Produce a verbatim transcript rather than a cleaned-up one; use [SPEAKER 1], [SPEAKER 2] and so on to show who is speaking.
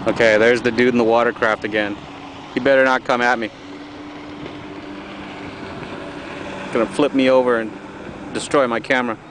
[SPEAKER 1] Okay, there's the dude in the watercraft again. He better not come at me. He's gonna flip me over and destroy my camera.